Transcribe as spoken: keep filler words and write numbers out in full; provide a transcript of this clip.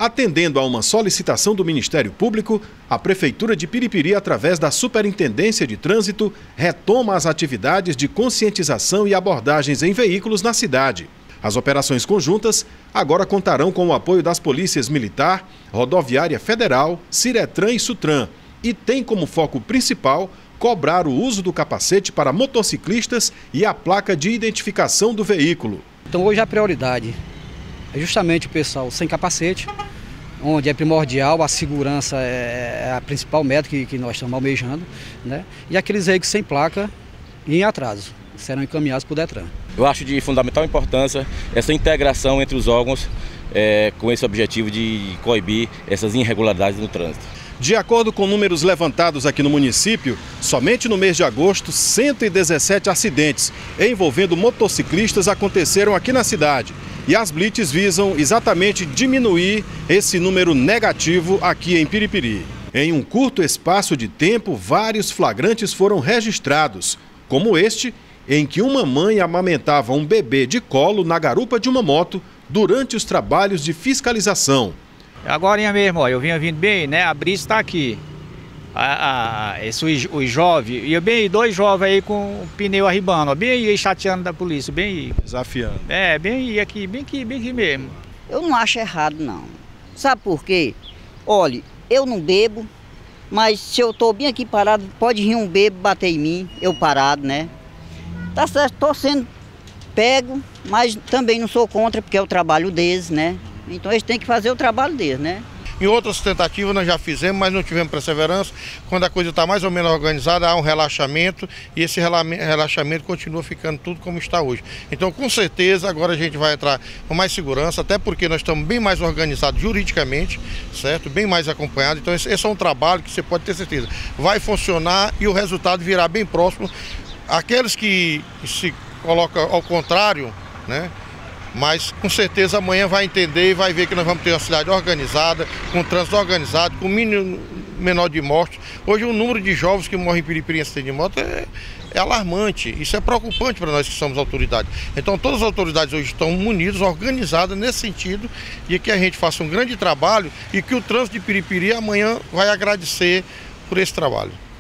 Atendendo a uma solicitação do Ministério Público, a Prefeitura de Piripiri, através da Superintendência de Trânsito, retoma as atividades de conscientização e abordagens em veículos na cidade. As operações conjuntas agora contarão com o apoio das polícias Militar, Rodoviária Federal, Ciretran e Sutran e tem como foco principal cobrar o uso do capacete para motociclistas e a placa de identificação do veículo. Então hoje a prioridade é justamente o pessoal sem capacete, onde é primordial, a segurança é a principal meta que, que nós estamos almejando, né? E aqueles veículos sem placa e em atraso serão encaminhados para o Detran. Eu acho de fundamental importância essa integração entre os órgãos é, com esse objetivo de coibir essas irregularidades no trânsito. De acordo com números levantados aqui no município, somente no mês de agosto, cento e dezessete acidentes envolvendo motociclistas aconteceram aqui na cidade. E as blitz visam exatamente diminuir esse número negativo aqui em Piripiri. Em um curto espaço de tempo, vários flagrantes foram registrados, como este, em que uma mãe amamentava um bebê de colo na garupa de uma moto durante os trabalhos de fiscalização. Agora mesmo, ó, eu vinha vindo bem, né? A blitz está aqui. A, a, esse, os jovens, e bem dois jovens aí com o pneu arribando, ó, bem aí chateando da polícia, bem aí. Desafiando. É, bem aí aqui, bem aqui, bem aqui mesmo. Eu não acho errado, não. Sabe por quê? Olha, eu não bebo, mas se eu tô bem aqui parado, pode vir um bebo bater em mim, eu parado, né? Tá certo, tô sendo pego, mas também não sou contra, porque é o trabalho deles, né? Então eles têm que fazer o trabalho deles, né? Em outras tentativas nós já fizemos, mas não tivemos perseverança. Quando a coisa está mais ou menos organizada, há um relaxamento e esse relaxamento continua ficando tudo como está hoje. Então, com certeza, agora a gente vai entrar com mais segurança, até porque nós estamos bem mais organizados juridicamente, certo? Bem mais acompanhados. Então, esse é um trabalho que você pode ter certeza. Vai funcionar e o resultado virá bem próximo. Aqueles que se colocam ao contrário, né? Mas com certeza amanhã vai entender e vai ver que nós vamos ter uma cidade organizada, com trânsito organizado, com mínimo menor de mortes. Hoje o número de jovens que morrem em Piripiri em acidente de moto é, é alarmante, isso é preocupante para nós que somos autoridades. Então todas as autoridades hoje estão munidas, organizadas nesse sentido, e que a gente faça um grande trabalho e que o trânsito de Piripiri amanhã vai agradecer por esse trabalho.